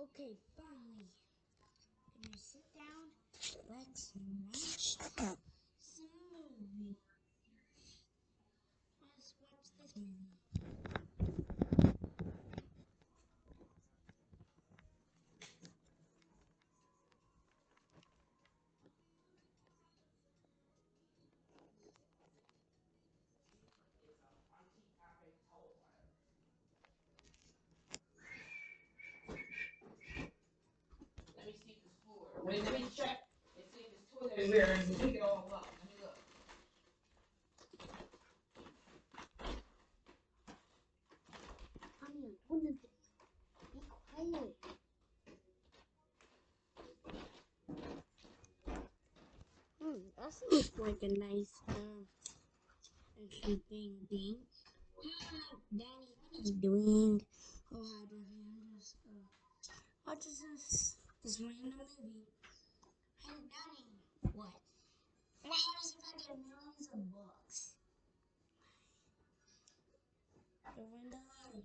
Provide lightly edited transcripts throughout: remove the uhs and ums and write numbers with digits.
Okay, finally. Can you sit down? Let's watch some movie. Let's watch this movie. Wait, let me check and see if it's toilet everywhere and pick it all up. Let me look. Honey, what is it? Be quiet. That seems like a nice, interesting thing. Hi, Danny, what are you doing? Oh, hi, Danny. I'm just watching this random movie. Hey, Danny. What? My house is like millions of books. The window, okay?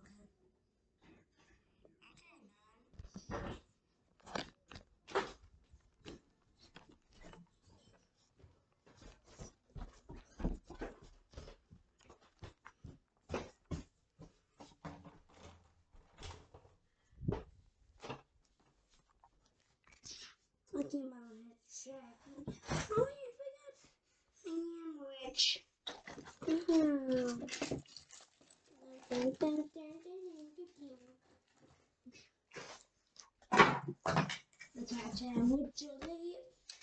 Okay, my let's check. Oh, I forgot. I am rich. The Titanic with Julie.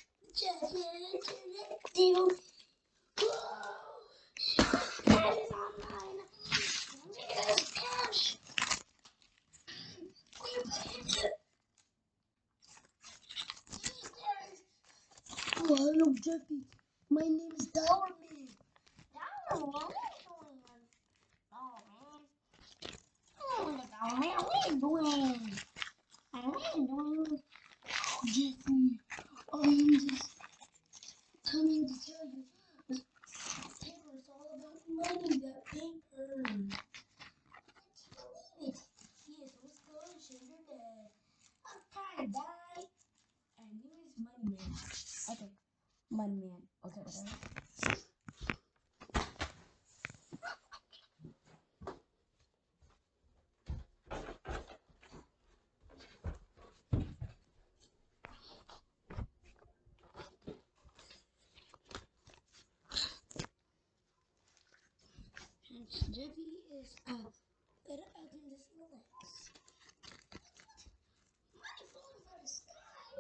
Whoa! Cash is online. Yes, cash. Oh, hello, Jeffy. My name is Dollar Man. Dollar Man? What are you doing? Dollar Man? Dollar Man, what are you doing? What are you doing? Oh, Jeffy, I'm just coming to tell you. This paper is all about money, that paper. I can't believe it. Yes, let's go and show your dad. I'm kind of die. And he is Money Man. Okay, Money Man. Okay, whatever. Since Jeffy is good at hugging this relax. Money falling from the sky.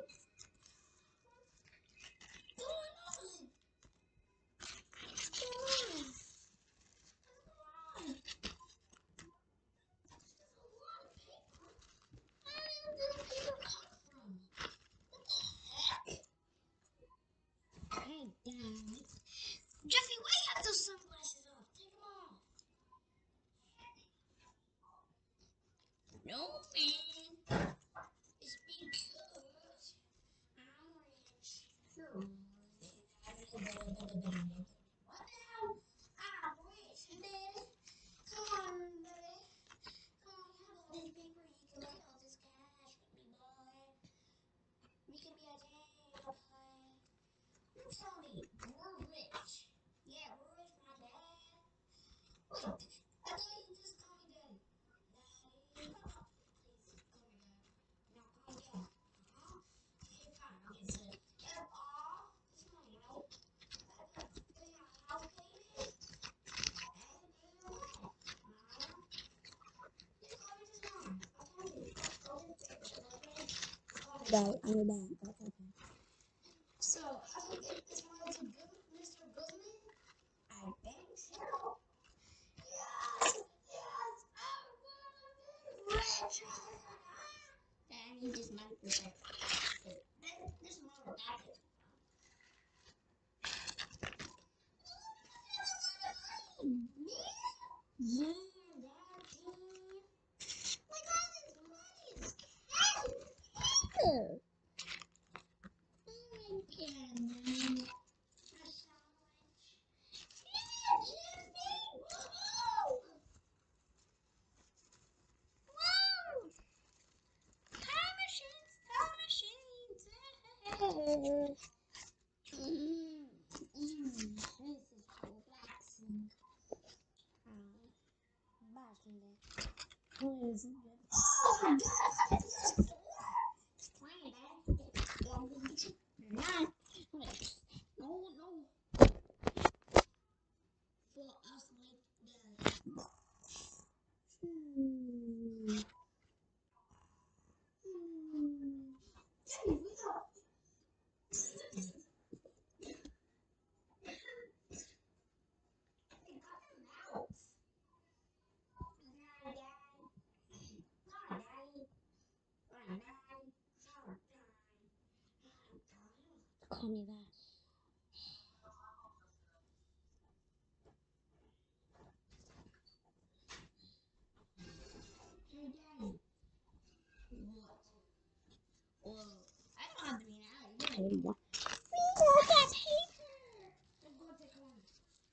What's going on? What's going on? What's going on? There's a lot of paper. Where did this paper come from? What the heck? Hey, Dad. Jeffy, why you have those sunglasses off? Take them off. No, man. It's because I'm rich. Sure. What the hell? I'm rich, Daddy. Come on, Daddy. Come on, you have all this paper. You can make all this cash with me, boy. We can be a dad, boy. You tell me, we're rich. Yeah, we're rich, my dad. Wait, I thought you just called me Daddy. Daddy. Please, call me Dad. No, call me Dad. Okay, fine. Okay, so you have all this money, right? Pay my house payment and pay your rent. Mom, just call me just mom. I told you. Go to the picture, okay? Call me. Got it. I'm back. That's okay. So, I think it's related to Mr. Goodman. I think so. Yes! Yes! I'm gonna be rich! And he just might be like, this is where that is. Yeah, that's it. Like all this money is cash. Oh my god, man. That's so much. Yeah, Jimmy! Whoa! Whoa! Call me that. Hey, Daddy. What? Well, I don't have to be now anymore. We got that paper. Let's go take one.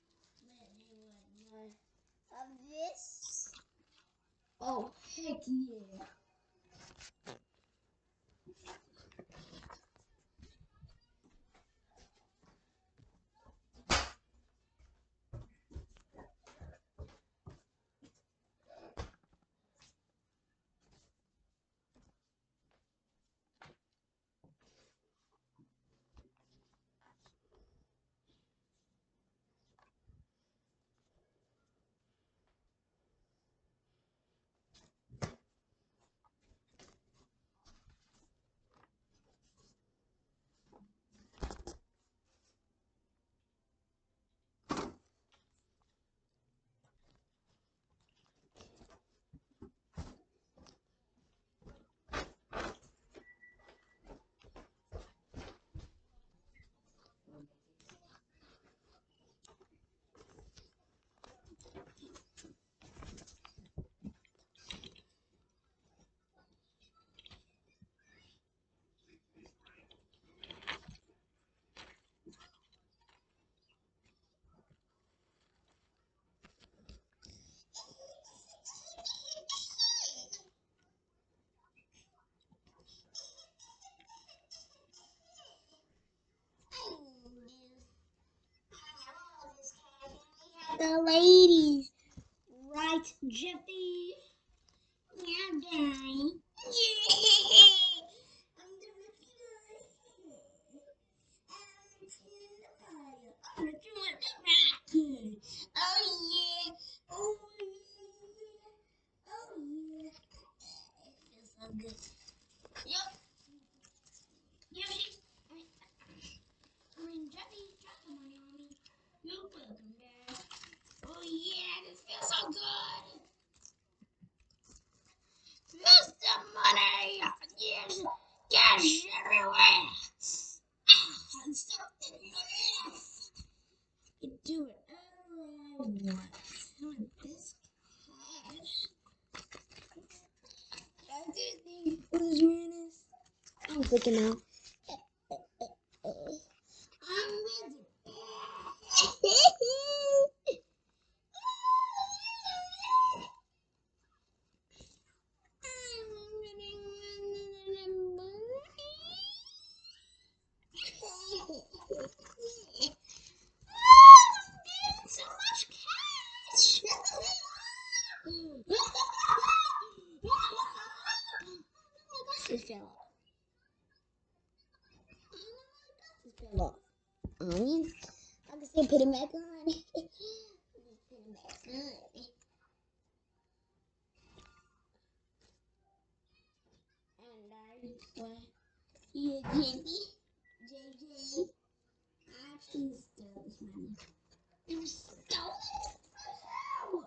Of this? Oh, heck yeah. The ladies, right, Jeffy? Yeah, Daddy. Yeah. I'm gonna do it. Oh yeah. Oh yeah. Oh yeah. It feels so good. Yup. Yoshi. Jeffy, drop the money on me. You're welcome, Dad. Oh yeah, this feels so good. Use the money. Yes, cash everywhere. And something else. You do whatever I want. With this cash. I do think what this man is. I'm thinking now. I'm with it. So much cash. This fell off. I mean, I can still put it back on. Put it back on. And yeah, JJ, I actually stole this money. It was stolen? How?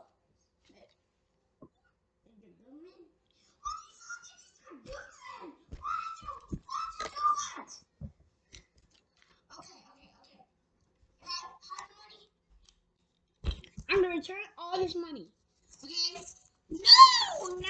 The government? What are you doing? Why did you do that? Okay. Have the money. I'm gonna return all this money. Okay? No!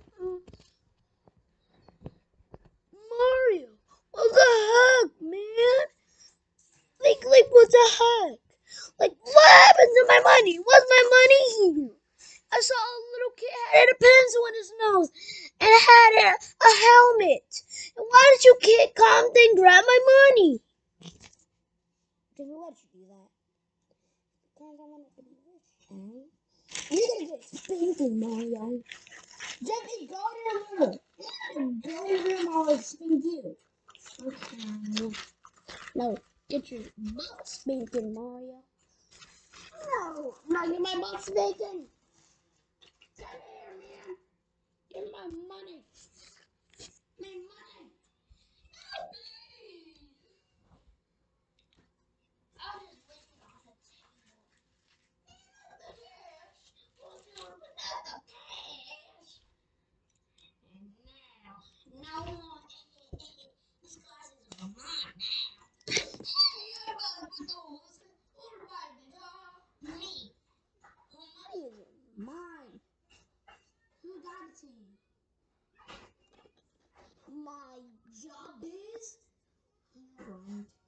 Mario, what the heck, man? Like, what the heck? Like, what happened to my money? What's my money here? I saw a little kid had a pencil in his nose and had a helmet. And why did you kid come and grab my money? Jimmy, why did you do that? Because I wanted to be rich. You're gonna get spanking, Mario. Jimmy, go to your room. Go to your room or I'll spank you. Okay. No, get your butt spanking, Mario. No, get my butt spanking. Come here, man. Give me my money. My money. Please. I'll just lick it off the table. The cash. We'll do it without the cash. And now, no more. These glasses are mine now. Hey, I'm about to put those. Who's buying the dog? Me. Who money is it? Mine. Who got it to you? My job is. Right.